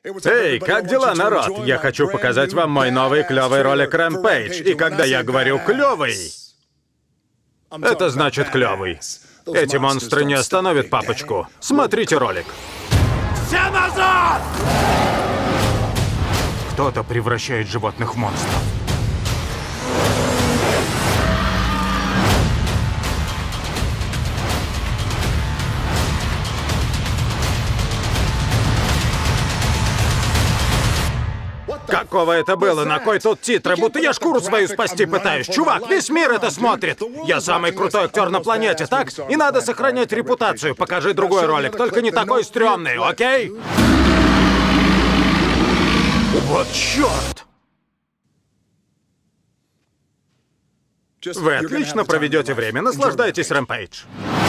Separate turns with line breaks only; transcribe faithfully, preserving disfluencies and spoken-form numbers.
Эй, как дела, народ? Я хочу показать вам мой новый клевый ролик Rampage. И когда я говорю клевый, это значит клевый. Эти монстры не остановят папочку. Смотрите ролик. Все назад! Кто-то превращает животных в монстров. Какого это было? На кой тут титры? Будто я шкуру свою спасти пытаюсь. Чувак, весь мир это смотрит. Я самый крутой актер на планете, так? И надо сохранять репутацию. Покажи другой ролик, только не такой стрёмный, окей? Вот чёрт! Вы отлично проведете время. Наслаждайтесь, Rampage.